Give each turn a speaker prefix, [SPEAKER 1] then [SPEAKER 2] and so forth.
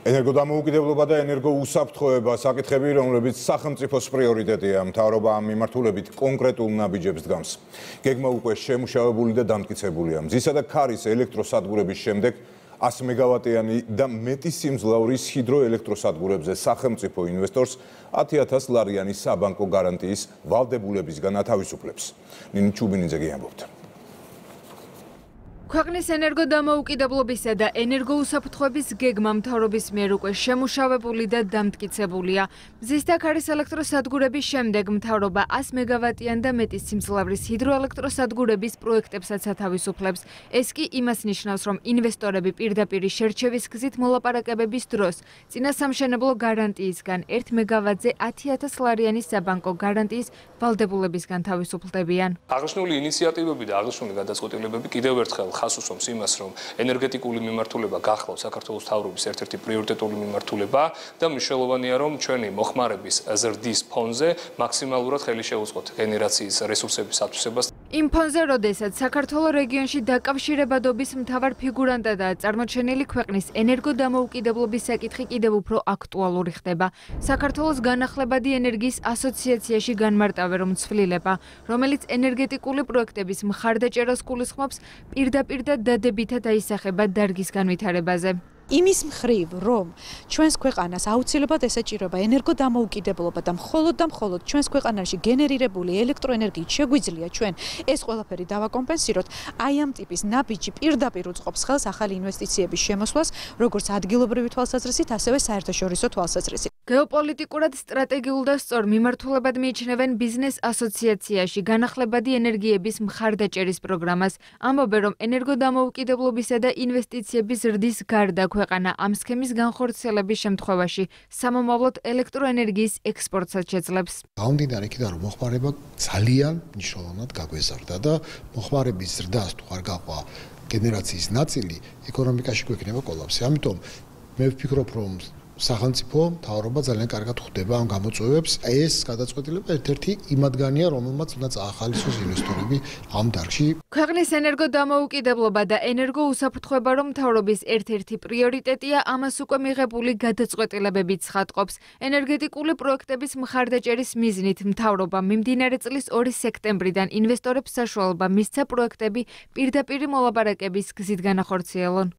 [SPEAKER 1] ენერგოდამოუკიდებლობა და ენერგოუსაფრთხოება საკითხები, რომლებიც სახელმწიფოს პრიორიტეტია, მთავრობა ამ მიმართულებით კონკრეტულ ნაბიჯებს დგამს. გეგმა უკვე შემუშავებული და დამტკიცებულია. მზისა და ქარის ელექტროსადგურების შემდეგ 100 მეგავატიანი და მეტი სიმძლავრის ჰიდროელექტროსადგურებზე სახელმწიფო ინვესტორს 10,000 ლარიანი საბანკო გარანტიის ვალდებულებისგან ათავისუფლებს. ნინი ჩუბინიძე გიამბობთ.
[SPEAKER 2] ქვეყნის ენერგოდამოუკიდებლობისა და ენერგოუსაფრთხოების გეგმა მთავრობის მიერ უკვე შემუშავებული და დამტკიცებულია. მზის და ქარის ელექტროსადგურების შემდეგ მთავრობა 100 მეგავატიან და მეტი სიმძლავრის ჰიდროელექტროსადგურების პროექტებსაც ათავისუფლებს. ეს კი იმას ნიშნავს, რომ ინვესტორები პირდაპირი შერჩევის გზით მოლაპარაკებების დროს წინასამშენებლო გარანტიისგან 1 მეგავატზე 10,000 ლარიანი საბანკო გარანტიის ვალდებულებისგან თავისუფლდებიან.
[SPEAKER 3] აღნიშნული ინიციატივები და აღნიშნული გადაწყვეტილებები კიდევ ერთხელ ხას უსვამს იმას, რომ ენერგეტიკული მიმართულება გახლავს საქართველოს მთავრობის ერთ-ერთი პრიორიტეტული მიმართულება და მნიშვნელოვანია, რომ ჩვენი მოხმარების ზრდის ფონზე მაქსიმალურად ხელი შეუწყოთ გენერაციის რესურსების ათვისებას.
[SPEAKER 2] იმ ფონზე, როდესაც საქართველოს რეგიონში დაკავშირებადობის მთავარ ფიგურანტადაა წარმოჩენილი, ქვეყნის ენერგოდამოუკიდებლობის საკითხი კიდევ უფრო აქტუალური ხდება. საქართველოს განახლებადი ენერგიის ასოციაციაში განმარტავე, რომ ცვლილება, რომელიც ენერგეტიკული პროექტების მხარდაჭერას გულისხმობს, პირდაპირ და დადებითად აისახება დარგის განვითარებაზე.
[SPEAKER 4] იმის მხრივ, რომ ჩვენს ქვეყანას აუცილებლად ესაჭიროება ენერგოდამოუკიდებლობა და მხოლოდ ჩვენს ქვეყანაში გენერირებული ელექტროენერგიით შეგვიძლია ჩვენ ეს ყველაფერი დავაკომპენსიროთ, აი ამ ტიპის ნაბიჯი პირდაპირ უწყობს ხელს ახალი ინვესტიციების შემოსვლას, როგორც ადგილობრივი თვალსაზრისით, ასევე საერთაშორისო თვალსაზრისით.
[SPEAKER 2] გეოპოლიტიკურად სტრატეგიულ და სწორ მიმართულებად მიიჩნევენ ბიზნეს ასოციაციაში განახლებადი ენერგიების მხარდაჭერის პროგრამას. ამბობენ, რომ ენერგოდამოუკიდებლობისა და ინვესტიციების ზრდის გარდა ქვეყანა ამ სქემის განხორციელების შემთხვევაში სამომავლოდ ელექტროენერგიის ექსპორტსაც შეძლებს.
[SPEAKER 5] გამომდინარე იქიდან, რომ მოხმარება ძალიან მნიშვნელოვნად გაგვეზარდა და მოხმარების ზრდას თუ არ გაყვა გენერაციის ნაწილი, ეკონომიკაში გვექნება კოლაფსი. ამიტომ მე ვფიქრობ, რომ სახელმწიფო მთავრობა ძალიან კარგად ხვდება ამ გამოწვევებს. ეს გადაწყვეტილება ერთ-ერთი იმათგანია, რომელმაც უნდა წაახალისოს ინვესტორები ამ დარგში.
[SPEAKER 2] ქვეყნის ენერგოდამოუკიდებლობა და ენერგოუსაფრთხოება, რომ მთავრობის ერთ-ერთი პრიორიტეტია, ამას უკვე მიღებული გადაწყვეტილებებიც ხატყობს. ენერგეტიკული პროექტების მხარდაჭერის მიზნით მთავრობა მიმდინარე წლის 2 სექტემბრიდან ინვესტორებს საშუალება მისცა პროექტები პირდაპირი მოლაპარაკების გზით განახორციელონ.